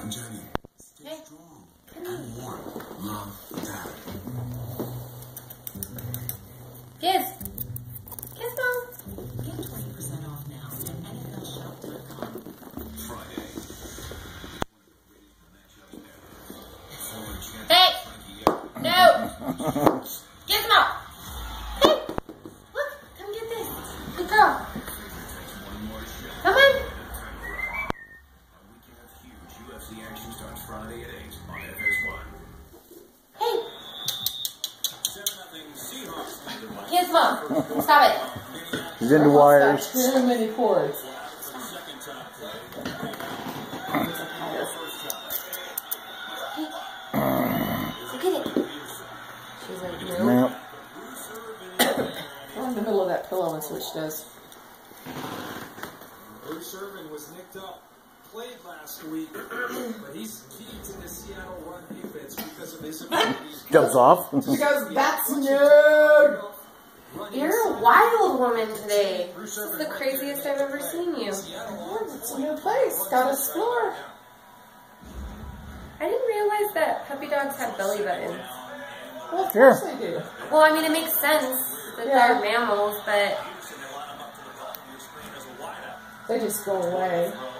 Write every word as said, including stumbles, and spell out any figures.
and Jenny. Stay Hey. strong and warm. Love, Dad. Kiss. Kiss, Mom. Get twenty percent off now at N F L shop dot com. Friday. Hey. No. Kiss, Mom. Hey. Look. Come get this. Good girl. Come on. U F C action starts Friday at eight on F S one. Hey. seven nothing Seahawks. Kiss, Mom. Stop it. He's into wires. Too many cords. Look at it. She's like, no. No. Go in the middle of that pillow and see what she does. Bruce Irvin was nicked up, played last week, but he's key to the Seattle run defense because of his abilities. Jumps off. She goes, that's no. You're a wild woman today. This is the craziest I've ever seen you. It's a new place. Gotta explore. I didn't realize that puppy dogs have belly buttons. Well, of Sure. course they do. Well, I mean, it makes sense that Yeah. they're mammals, but They just go away.